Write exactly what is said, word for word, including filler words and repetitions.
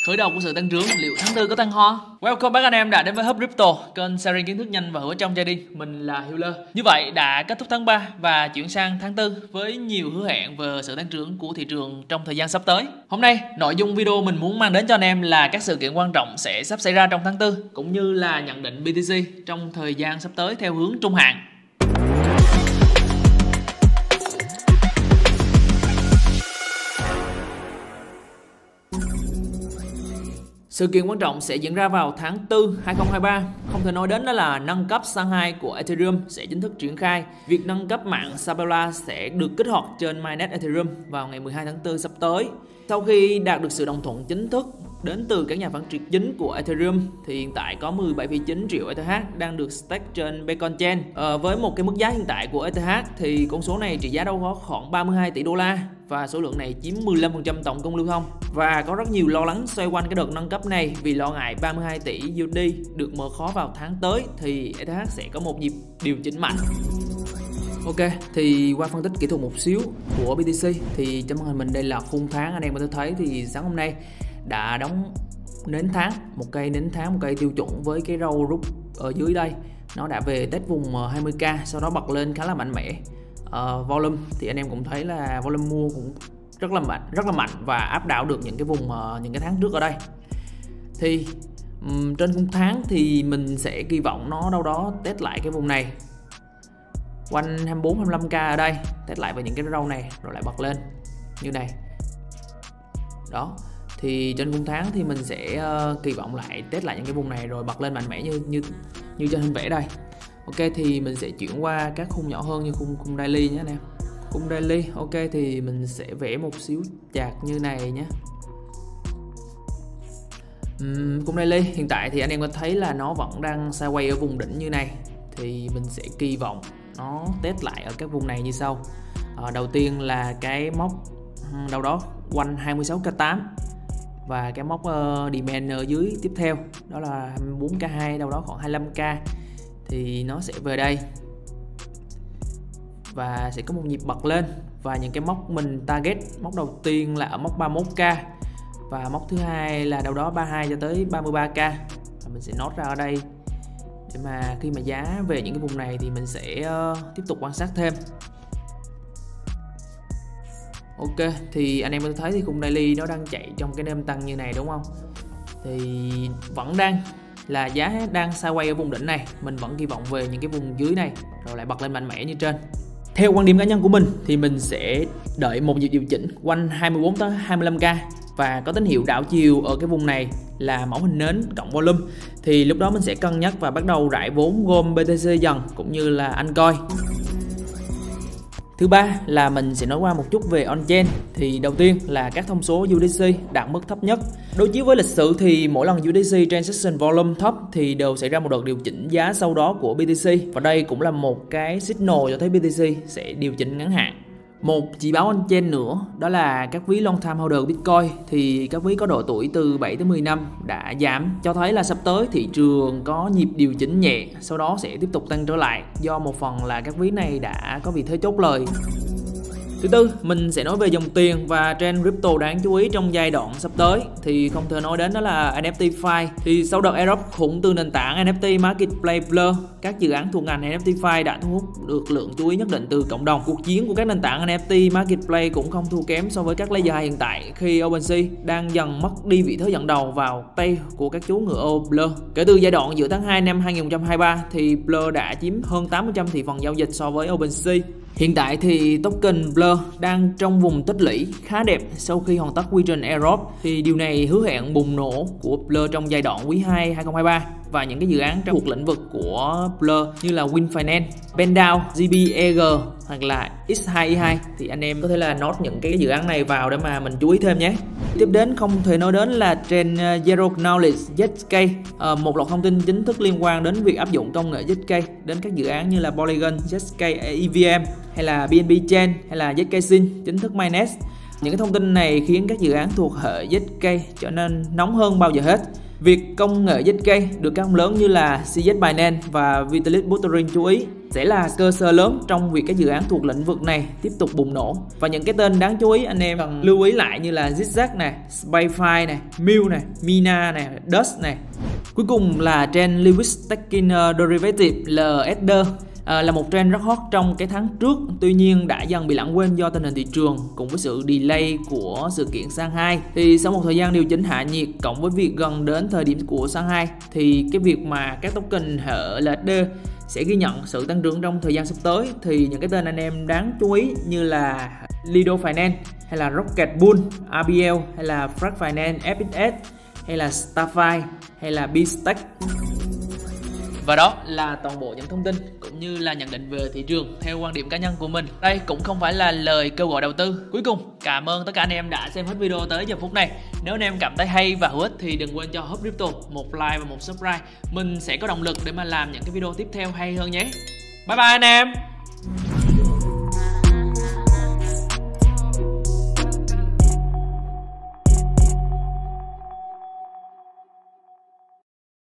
Khởi đầu của sự tăng trưởng, liệu tháng tư có tăng ho? Welcome back anh em đã đến với Hub Crypto, kênh sharing kiến thức nhanh và hữu ích trong trading. Mình là Healer. Như vậy đã kết thúc tháng ba và chuyển sang tháng tư với nhiều hứa hẹn về sự tăng trưởng của thị trường trong thời gian sắp tới. Hôm nay, nội dung video mình muốn mang đến cho anh em là các sự kiện quan trọng sẽ sắp xảy ra trong tháng tư, cũng như là nhận định bê tê xê trong thời gian sắp tới theo hướng trung hạn. Sự kiện quan trọng sẽ diễn ra vào tháng tư hai không hai ba. Không thể nói đến đó là nâng cấp Shanghai của Ethereum sẽ chính thức triển khai. Việc nâng cấp mạng Sabella sẽ được kích hoạt trên mainnet Ethereum vào ngày mười hai tháng tư sắp tới. Sau khi đạt được sự đồng thuận chính thức đến từ các nhà phát triển chính của Ethereum thì hiện tại có mười bảy phẩy chín triệu e tê hát đang được stake trên Beacon Chain. Ờ, với một cái mức giá hiện tại của e tê hát thì con số này trị giá đâu có khoảng ba mươi hai tỷ đô la và số lượng này chiếm mười lăm phần trăm tổng công lưu thông. Và có rất nhiều lo lắng xoay quanh cái đợt nâng cấp này vì lo ngại ba mươi hai tỷ u ét đê được mở khó vào tháng tới thì e tê hát sẽ có một nhịp điều chỉnh mạnh. Ok, thì qua phân tích kỹ thuật một xíu của bê tê xê thì trên màn hình mình đây là khung tháng. Anh em có thể thấy thì sáng hôm nay đã đóng nến tháng, một cây nến tháng, một cây tiêu chuẩn với cái râu rút ở dưới đây. Nó đã về test vùng hai mươi k, sau đó bật lên khá là mạnh mẽ. uh, Volume thì anh em cũng thấy là volume mua cũng rất là mạnh, rất là mạnh và áp đảo được những cái vùng uh, những cái tháng trước ở đây. Thì um, trên khung tháng thì mình sẽ kỳ vọng nó đâu đó test lại cái vùng này quanh hai mươi bốn hai mươi lăm k ở đây, test lại vào những cái râu này rồi lại bật lên như này đó. Thì trên khung tháng thì mình sẽ uh, kỳ vọng lại test lại những cái vùng này rồi bật lên mạnh mẽ như như như trên hình vẽ đây. Ok, thì mình sẽ chuyển qua các khung nhỏ hơn như khung khung daily nhé anh em. Khung daily, ok, thì mình sẽ vẽ một xíu chart như này nhé. Uhm, khung daily hiện tại thì anh em có thấy là nó vẫn đang sideways ở vùng đỉnh như này, thì mình sẽ kỳ vọng nó test lại ở các vùng này như sau. À, đầu tiên là cái mốc đâu đó quanh hai mươi sáu k tám và cái mốc uh, demand ở dưới tiếp theo đó là hai mươi bốn k hai, đâu đó khoảng hai mươi lăm k thì nó sẽ về đây và sẽ có một nhịp bật lên. Và những cái mốc mình target, mốc đầu tiên là ở mốc ba mươi mốt k và mốc thứ hai là đâu đó ba mươi hai cho tới ba mươi ba k, và mình sẽ note ra ở đây để mà khi mà giá về những cái vùng này thì mình sẽ uh, tiếp tục quan sát thêm. Ok, thì anh em có thấy thì khung daily nó đang chạy trong cái nêm tăng như này đúng không? Thì vẫn đang là giá đang sideways ở vùng đỉnh này, mình vẫn kỳ vọng về những cái vùng dưới này rồi lại bật lên mạnh mẽ như trên. Theo quan điểm cá nhân của mình thì mình sẽ đợi một nhịp điều chỉnh quanh hai mươi bốn tới hai mươi lăm k và có tín hiệu đảo chiều ở cái vùng này là mẫu hình nến cộng volume, thì lúc đó mình sẽ cân nhắc và bắt đầu rải vốn gom bê tê xê dần cũng như là anh coi. Thứ ba là mình sẽ nói qua một chút về on-chain. Thì đầu tiên là các thông số u ét đê xê đạt mức thấp nhất. Đối chiếu với lịch sử thì mỗi lần u ét đê xê transaction volume thấp thì đều xảy ra một đợt điều chỉnh giá sau đó của bê tê xê, và đây cũng là một cái signal cho thấy bê tê xê sẽ điều chỉnh ngắn hạn. Một chỉ báo on-chain nữa đó là các ví long time holder Bitcoin, thì các ví có độ tuổi từ bảy tới mười năm đã giảm, cho thấy là sắp tới thị trường có nhịp điều chỉnh nhẹ, sau đó sẽ tiếp tục tăng trở lại do một phần là các ví này đã có vị thế chốt lời. Thứ tư, mình sẽ nói về dòng tiền và trend crypto đáng chú ý trong giai đoạn sắp tới, thì không thể nói đến đó là en ép tê Fi. Thì sau đợt airdrop khủng từ nền tảng en ép tê Marketplace Blur, các dự án thuộc ngành en ép tê Fi đã thu hút được lượng chú ý nhất định từ cộng đồng. Cuộc chiến của các nền tảng en ép tê Marketplace cũng không thua kém so với các layer hiện tại, khi OpenSea đang dần mất đi vị thế dẫn đầu vào tay của các chú ngựa ô Blur. Kể từ giai đoạn giữa tháng hai năm hai không hai ba thì Blur đã chiếm hơn tám mươi phần trăm thị phần giao dịch so với OpenSea. Hiện tại thì token Blur đang trong vùng tích lũy khá đẹp sau khi hoàn tất quy trình airdrop, thì điều này hứa hẹn bùng nổ của Blur trong giai đoạn quý hai hai không hai ba. Và những cái dự án trong thuộc lĩnh vực của Blur như là Win Finance, Pendao, giê bê e giê hoặc là X hai e hai thì anh em có thể là note những cái dự án này vào để mà mình chú ý thêm nhé. Tiếp đến không thể nói đến là trên Zero Knowledge Z K, à, một loạt thông tin chính thức liên quan đến việc áp dụng công nghệ Z K đến các dự án như là Polygon, Z K e vê em hay là bê en bê Chain hay là Z K Sync chính thức mainnet. Những cái thông tin này khiến các dự án thuộc hệ Z K trở nên nóng hơn bao giờ hết. Việc công nghệ dắt cây được các ông lớn như là xê zét Binance và Vitalik Buterin chú ý sẽ là cơ sở lớn trong việc các dự án thuộc lĩnh vực này tiếp tục bùng nổ. Và những cái tên đáng chú ý anh em cần lưu ý lại như là Zigzag này, Spayfy này, Mill này, Mina này, Dust này. Cuối cùng là trend Lewis Stacking Derivative L S D. À, là một trend rất hot trong cái tháng trước, tuy nhiên đã dần bị lãng quên do tình hình thị trường cùng với sự delay của sự kiện Shanghai. Thì sau một thời gian điều chỉnh hạ nhiệt cộng với việc gần đến thời điểm của Shanghai thì cái việc mà các token hệ L S D sẽ ghi nhận sự tăng trưởng trong thời gian sắp tới, thì những cái tên anh em đáng chú ý như là Lido Finance hay là Rocket Pool, R B L hay là Frag Finance, F X S hay là Starfy hay là B-Stack. Và đó là toàn bộ những thông tin cũng như là nhận định về thị trường theo quan điểm cá nhân của mình. Đây cũng không phải là lời kêu gọi đầu tư. Cuối cùng, cảm ơn tất cả anh em đã xem hết video tới giờ phút này. Nếu anh em cảm thấy hay và hữu ích thì đừng quên cho Hub Crypto một like và một subscribe. Mình sẽ có động lực để mà làm những cái video tiếp theo hay hơn nhé. Bye bye anh em.